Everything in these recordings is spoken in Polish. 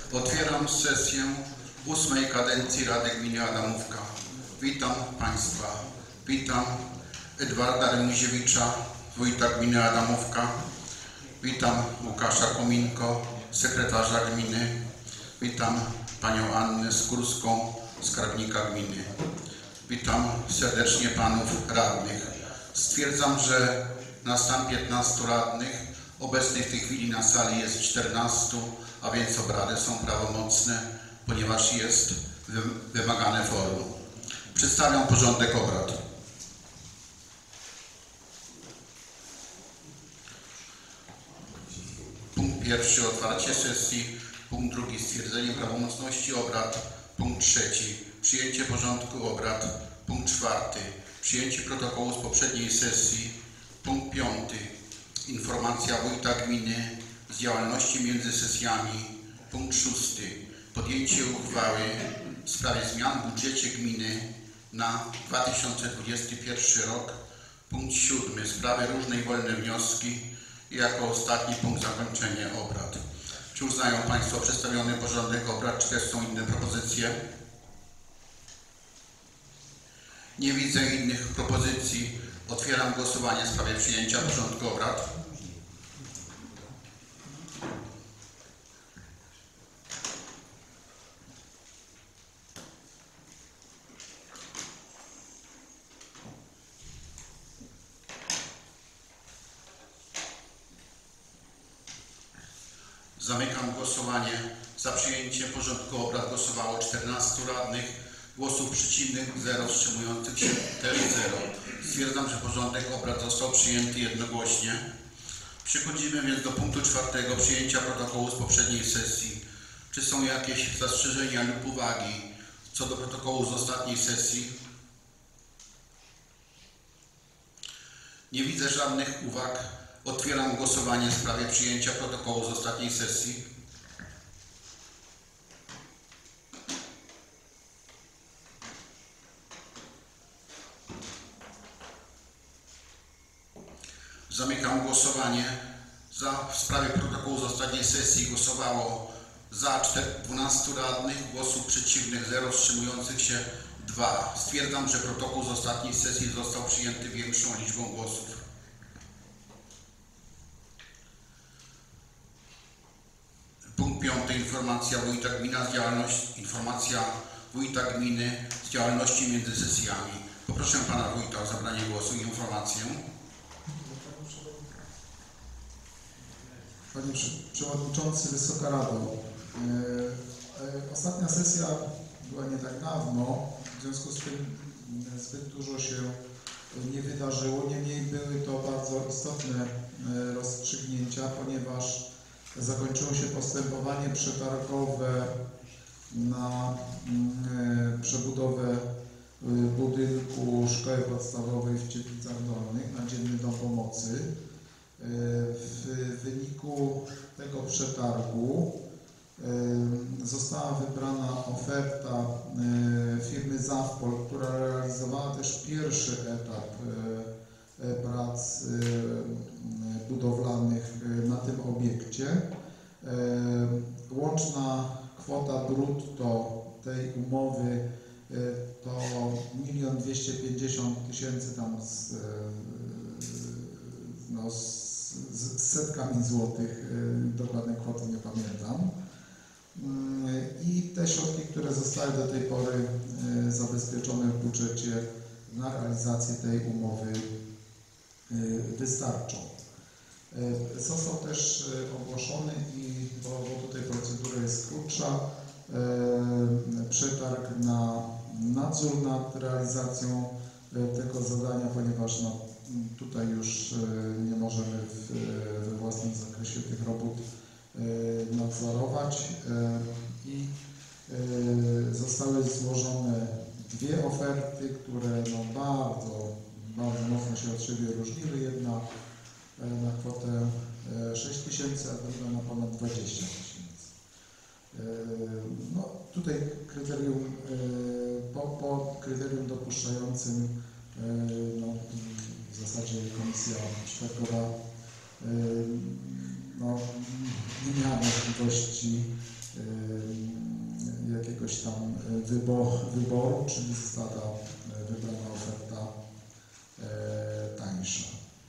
Otwieram sesję 8. kadencji Rady Gminy Adamówka. Witam Państwa. Witam Edwarda Rymuziewicza, wójta gminy Adamówka. Witam Łukasza Kominko, sekretarza gminy. Witam panią Annę Skórską, skarbnika gminy. Witam serdecznie panów radnych. Stwierdzam, że na stan 15 radnych, obecnych w tej chwili na sali jest 14, a więc obrady są prawomocne, ponieważ jest wymagane kworum. Przedstawiam porządek obrad. Punkt pierwszy – otwarcie sesji. Punkt drugi – stwierdzenie prawomocności obrad. Punkt trzeci – przyjęcie porządku obrad. Punkt czwarty – przyjęcie protokołu z poprzedniej sesji. Punkt piąty – informacja wójta gminy z działalności między sesjami. Punkt szósty – podjęcie uchwały w sprawie zmian w budżecie gminy na 2021 rok. Punkt siódmy – sprawy różne i wolne wnioski. I jako ostatni punkt zakończenie obrad. Czy uznają Państwo przedstawiony porządek obrad, czy też są inne propozycje? Nie widzę innych propozycji. Otwieram głosowanie w sprawie przyjęcia porządku obrad. Zamykam głosowanie. Za przyjęciem porządku obrad głosowało 14 radnych. Głosów przeciwnych 0, wstrzymujących się też 0. Stwierdzam, że porządek obrad został przyjęty jednogłośnie. Przechodzimy więc do punktu czwartego, przyjęcia protokołu z poprzedniej sesji. Czy są jakieś zastrzeżenia lub uwagi co do protokołu z ostatniej sesji? Nie widzę żadnych uwag. Otwieram głosowanie w sprawie przyjęcia protokołu z ostatniej sesji. Zamykam głosowanie. W sprawie protokołu z ostatniej sesji głosowało za 12 radnych, głosów przeciwnych 0, wstrzymujących się 2. Stwierdzam, że protokół z ostatniej sesji został przyjęty większą liczbą głosów. Punkt 5. Informacja wójta gminy z działalności między sesjami. Poproszę pana wójta o zabranie głosu i informację. Panie Przewodniczący, Wysoka Rado, ostatnia sesja była nie tak dawno, w związku z tym zbyt dużo się nie wydarzyło, niemniej były to bardzo istotne rozstrzygnięcia, ponieważ zakończyło się postępowanie przetargowe na przebudowę budynku szkoły podstawowej w Cieplicach Dolnych na Dzienny Dom Pomocy. W wyniku tego przetargu została wybrana oferta firmy Zawpol, która realizowała też pierwszy etap prac budowlanych na tym obiekcie. Łączna kwota brutto tej umowy to 1 250 000 tam z setkami złotych, dokładnej kwoty nie pamiętam. I te środki, które zostały do tej pory zabezpieczone w budżecie na realizację tej umowy wystarczą. Został też ogłoszony, bo tutaj procedura jest krótsza, przetarg na nadzór nad realizacją tego zadania, ponieważ tutaj już nie możemy we własnym zakresie tych robót nadzorować i zostały złożone dwie oferty, które bardzo mocno się od siebie różniły. Jedna na kwotę 6 000, a druga na ponad 20 000. Tutaj kryterium, po kryterium dopuszczającym w zasadzie komisja przetargowa nie miała możliwości jakiegoś tam wyboru, czyli została ta wybrana oferta tańsza.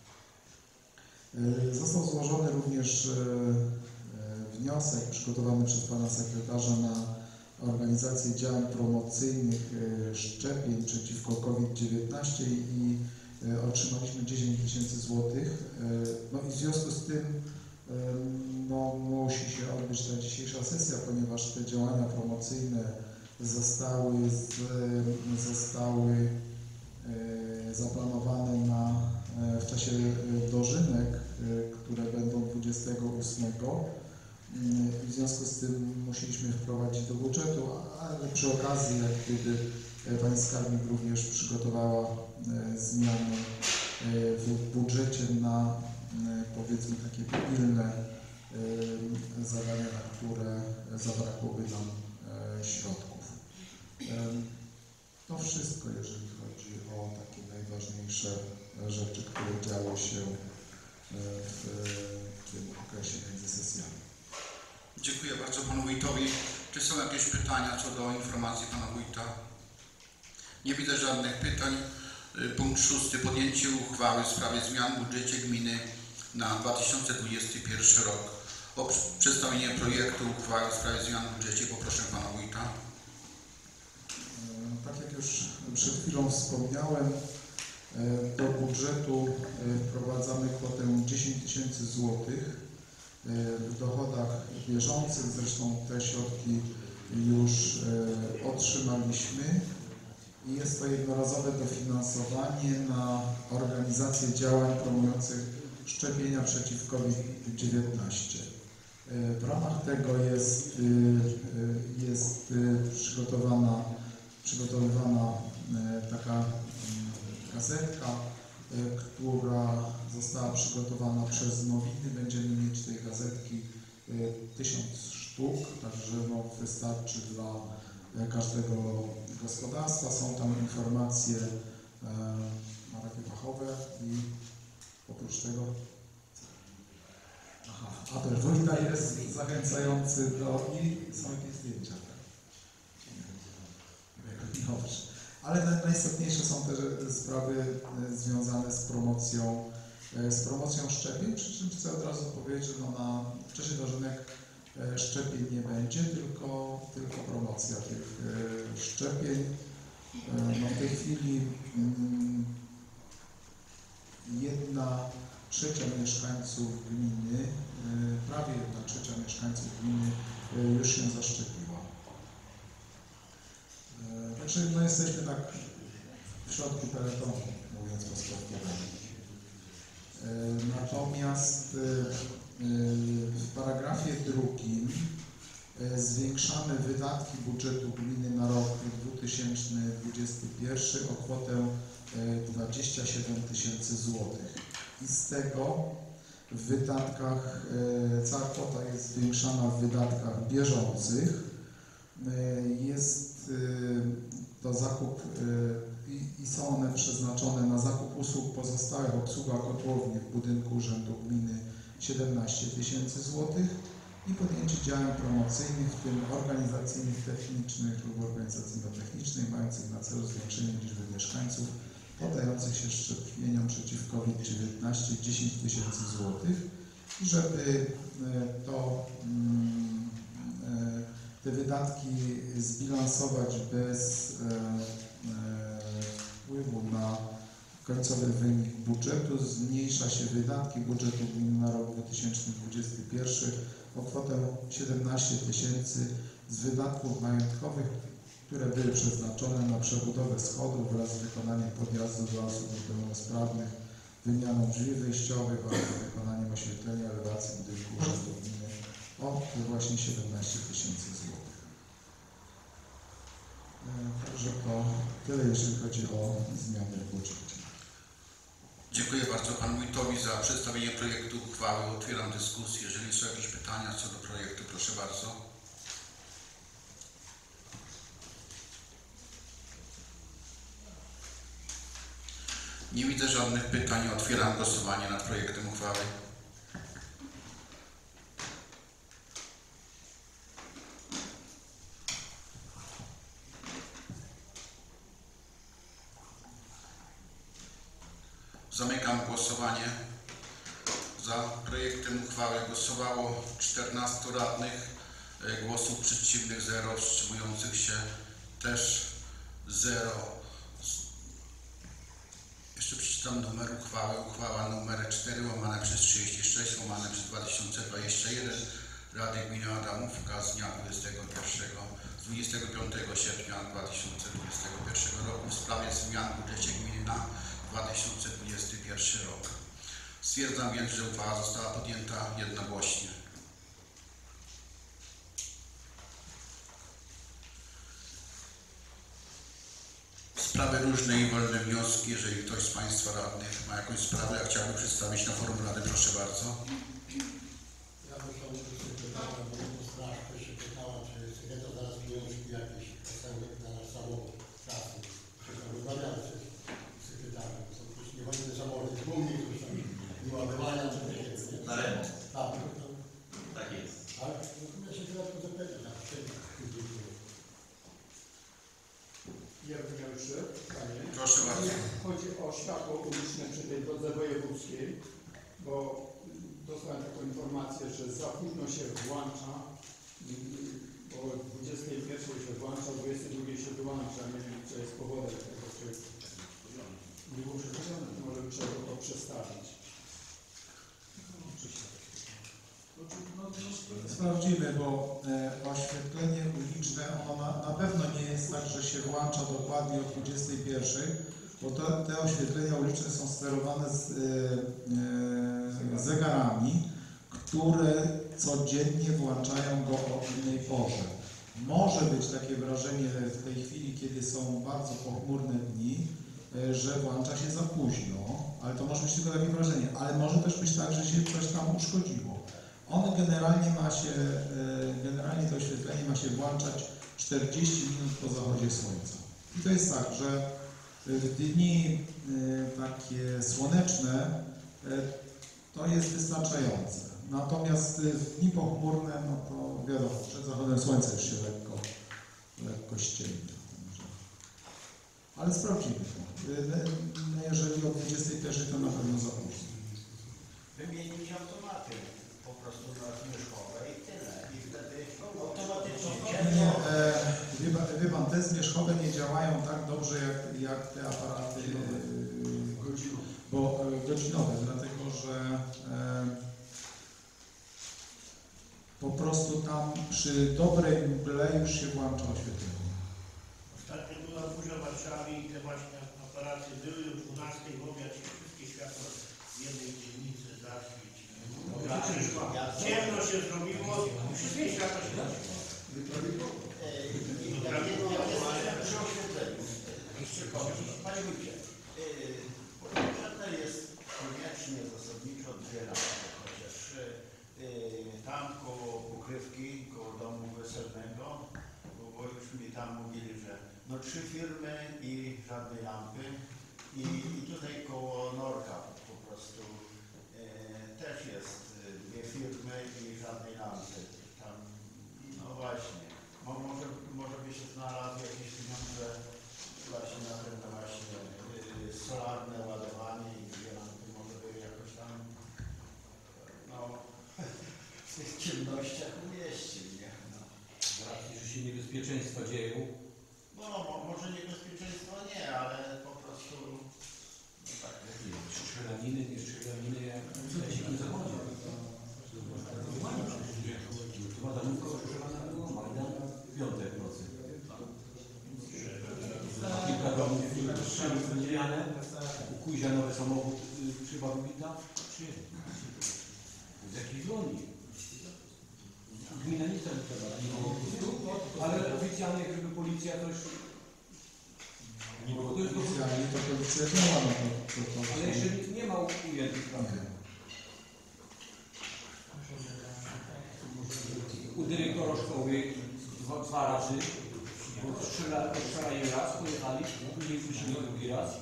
Został złożony również wniosek przygotowany przez pana sekretarza na organizację działań promocyjnych szczepień przeciwko COVID-19 i otrzymaliśmy 10 000 złotych. No i w związku z tym no, musi się odbyć ta dzisiejsza sesja, ponieważ te działania promocyjne zostały zaplanowane w czasie dożynek, które będą 28. W związku z tym musieliśmy wprowadzić do budżetu, ale przy okazji, jak gdyby pani skarbnik również przygotowała zmiany w budżecie na, powiedzmy, takie pilne zadania, na które zabrakłoby nam środków. To wszystko, jeżeli chodzi o takie najważniejsze rzeczy, które działy się w tym okresie między sesjami. Dziękuję bardzo panu wójtowi. Czy są jakieś pytania co do informacji pana wójta? Nie widzę żadnych pytań. Punkt 6. Podjęcie uchwały w sprawie zmian w budżecie gminy na 2021 rok. O przedstawienie projektu uchwały w sprawie zmian w budżecie poproszę pana wójta. Tak jak już przed chwilą wspomniałem, do budżetu wprowadzamy kwotę 10 000 złotych. W dochodach bieżących, zresztą te środki już otrzymaliśmy i jest to jednorazowe dofinansowanie na organizację działań promujących szczepienia przeciw COVID-19. W ramach tego jest przygotowywana taka gazetka, która została przygotowana przez Nowiny. Będziemy mieć tej gazetki 1000 sztuk, także no, wystarczy dla każdego gospodarstwa. Są tam informacje takie fachowe i oprócz tego apel wójta jest zachęcający i są jakieś zdjęcia. Dobrze. Ale najistotniejsze są te sprawy związane z promocją szczepień, przy czym chcę od razu powiedzieć, że no w czasie dożynek szczepień nie będzie, tylko promocja tych szczepień. No w tej chwili 1/3 mieszkańców gminy, prawie 1/3 mieszkańców gminy już się zaszczepiła. Także no jesteśmy tak w środku peletonu, mówiąc po sportowemu. Natomiast w paragrafie 2 zwiększamy wydatki budżetu gminy na rok 2021 o kwotę 27 000 złotych. I z tego w wydatkach, cała kwota jest zwiększana w wydatkach bieżących. Jest to zakup i są one przeznaczone na zakup usług pozostałych, obsługa kotłowni w budynku Urzędu Gminy 17 000 złotych i podjęcie działań promocyjnych, w tym organizacyjnych, technicznych lub organizacyjno-technicznych, mających na celu zwiększenie liczby mieszkańców poddających się szczepieniom przeciw COVID-19 10 000 złotych. I żeby te wydatki zbilansować bez wpływu na końcowy wynik budżetu, zmniejsza się wydatki budżetu gminy na rok 2021 o kwotę 17 000 z wydatków majątkowych, które były przeznaczone na przebudowę schodów wraz z wykonaniem podjazdu dla osób niepełnosprawnych, wymianą drzwi wyjściowych oraz wykonaniem oświetlenia elewacji budynku Urzędu Gminy o właśnie 17 000 złotych. Także to tyle, jeżeli chodzi o zmiany w budżecie. Dziękuję bardzo panu wójtowi za przedstawienie projektu uchwały. Otwieram dyskusję. Jeżeli są jakieś pytania co do projektu, proszę bardzo. Nie widzę żadnych pytań. Otwieram głosowanie nad projektem uchwały. Zamykam głosowanie. Za projektem uchwały głosowało 14 radnych, głosów przeciwnych 0, wstrzymujących się też 0. Jeszcze przeczytam numer uchwały. Uchwała numer 4/36/2021 Rady Gminy Adamówka z dnia 25 sierpnia 2021 roku w sprawie zmian w budżecie gminy na 2021 rok. Stwierdzam więc, że uchwała została podjęta jednogłośnie. Sprawy różne i wolne wnioski. Jeżeli ktoś z Państwa radnych ma jakąś sprawę, jak chciałby przedstawić na forum rady, proszę bardzo. Ja bym chciał sekretarza, bo to strasznie się pytała, czy sekretarz zaraz pieniążki jakieś posełek na nasz samochód pracy. Rozmawiamy z sekretarzem. Są jakieś niewolne samochody, tłumnie, ktoś tam nie ładowania, czy takie jest, nie? Na ręce. Tak, Tak jest. tak? No, ja się teraz to zapytam, tak, Ja bym miał jeszcze pytanie. Proszę bardzo. Chodzi o światło uliczne przy tej drodze wojewódzkiej, bo dostałem taką informację, że za późno się włącza, bo o 21 się włącza, o 22 się wyłącza. Nie wiem, co jest powodem tego, czy nie było przedstawione. Może trzeba to przestawić. Sprawdzimy, bo oświetlenie uliczne, ono na pewno nie jest tak, że się włącza dokładnie o 21, bo te oświetlenia uliczne są sterowane z zegarami, które codziennie włączają go o innej porze. Może być takie wrażenie w tej chwili, kiedy są bardzo pochmurne dni, że włącza się za późno, ale to może być tylko takie wrażenie, ale może też być tak, że się coś tam uszkodziło. On generalnie to oświetlenie ma się włączać 40 minut po zachodzie słońca. I to jest tak, że w dni takie słoneczne to jest wystarczające. Natomiast w dni pochmurne, no to wiadomo, przed zachodem słońca już się lekko ściemnia. Ale sprawdzimy to. Jeżeli o 21 to na pewno za późno. Wymienić automaty po prostu na zmierzchowe i tyle. I wtedy automatycznie Wie pan, te zmierzchowe nie działają tak dobrze jak te aparaty godzinowe, dlatego że po prostu tam przy dobrej mgle już się włącza oświetlenie. Ostatnio była burza w Warszawie i te właśnie aparaty były o 12 w obiad i wszystkie światła w jednej dzielnicy zaświeciły. Ciemno się zrobiło i wszystkie światła się zaświeciły. Panie Wójcie, potrzebne jest koniecznie zasadniczo dwie lampy, chociaż tam koło ukrywki, koło domu weselnego, bo już mi tam mówili, że no 3 firmy i żadnej lampy i tutaj koło Norka po prostu też jest 2 firmy i żadnej lampy. Tam, no właśnie, może by się znalazły jakieś pieniądze właśnie na ten właśnie solarne ładowanie i 2 lampy może by jakoś tam no w tych ciemnościach umieścił, nie? No. Z racji, że się niebezpieczeństwa dzieją. No, może niebezpieczeństwo nie, ale po prostu no tak. Strzelaniny, nie strzelaniny, jak w Lesikiem Zachodzie. Adamówka używana była, Majdan, piątek w nocy. Kilka domów strzelów wydzielane, u Kuzia nowy samochód przy Babowita, z jakiejś dłoni. Gmina nic tam nie trzeba, ale oficjalnie, żeby policja też... To jest oficjalnie, to policja działa na to. Ale jeszcze nie ma ujętych pracy. U dyrektora szkoły 2 razy, bo strzelali raz, pojechali, później wrócili drugi raz.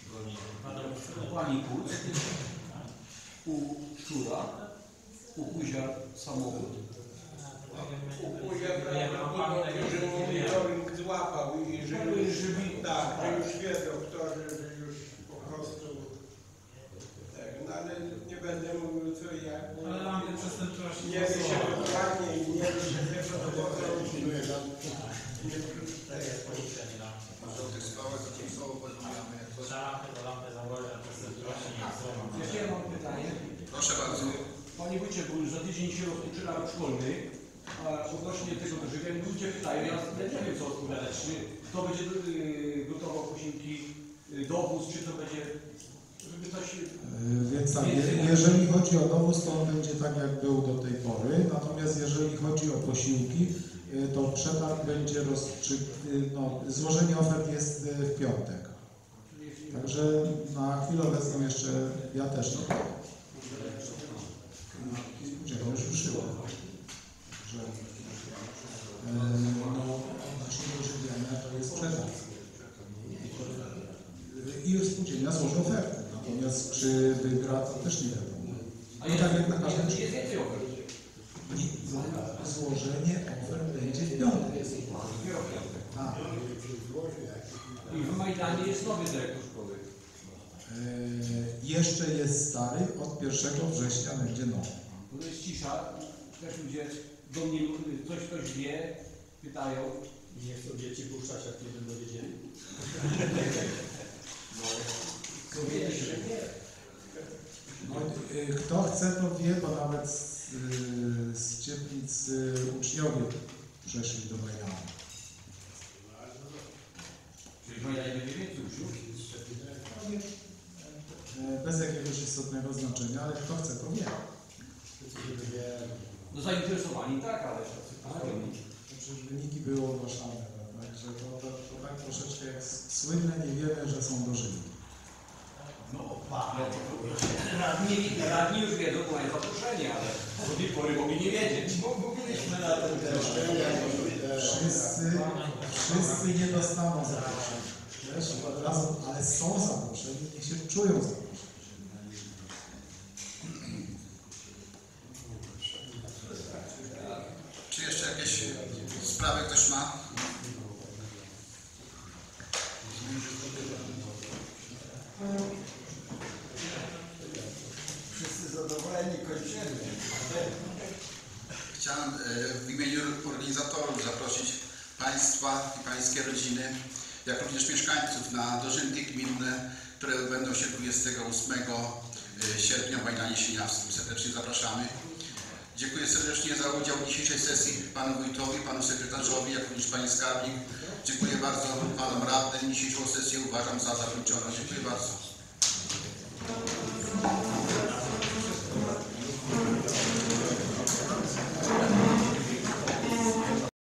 Pani Kuc, u Szczura, u Kuzia samochód. Że monitoring złapał i że już, tak, że już wiedzą kto, że już po prostu Jeszcze ja mam pytanie. Proszę bardzo. Panie wójcie, bo już za tydzień się rozpoczyna rok szkolny, a odnośnie tego dożywienia ludzie pytają, ja nie wiem co odpowiadać, czy kto będzie gotował posiłki, dowóz, czy to będzie, żeby coś... Więc tak, jeżeli chodzi o dowóz, to on będzie tak, jak był do tej pory. Natomiast jeżeli chodzi o posiłki, to przetarg będzie złożenie ofert jest w piątek. Także na chwilę obecną jeszcze ja też nie wiem. Spółdzielnia już ruszyła. Że nasze dożywiania to jest przetarg. I spółdzielnia złoży ofertę. Natomiast czy wygra, to też nie wiadomo. A nie tak jak na każdym jest więcej ofert. Złożenie ofert będzie w piątek. A. I w Majdanie jest nowy dyrektor szkoły. Jeszcze jest stary, od 1 września będzie nowy. To jest cisza, też ludzie do mnie ktoś wie, pytają. Nie chcą dzieci puszczać, jak nie będą wiedzieli. Kto chce, to wie, bo nawet z Cieplic uczniowie przeszli do Majdana. Czyli w Majdanie będzie więcej uczniów. Bez jakiegoś istotnego znaczenia, ale kto chce, to wie. No zainteresowani tak, ale To przecież wyniki były ogłaszane, także to tak troszeczkę jak słynne, nie wiemy, że są dożywi. radni już wiedzą, bo mają zaproszenie, ale do tej pory mogli nie wiedzieć. Mówiliśmy na ten temat. Wszyscy nie dostaną zaproszenia. Wiesz, od razu, ale są zaproszeni, niech się czują zaproszeni. Czy jeszcze jakieś sprawy ktoś ma? Wszyscy zadowoleni, kończymy. Chciałem w imieniu organizatorów zaprosić Państwa i Pańskie rodziny, jak również mieszkańców na dożynki gminne, które odbędą się 28 sierpnia w Majdanie Sieniawskim. Serdecznie zapraszamy. Dziękuję serdecznie za udział w dzisiejszej sesji Panu Wójtowi, Panu Sekretarzowi, jak również Pani Skarbnik. Dziękuję bardzo Panom Radnym. Dzisiejszą sesję uważam za zakończoną. Dziękuję bardzo.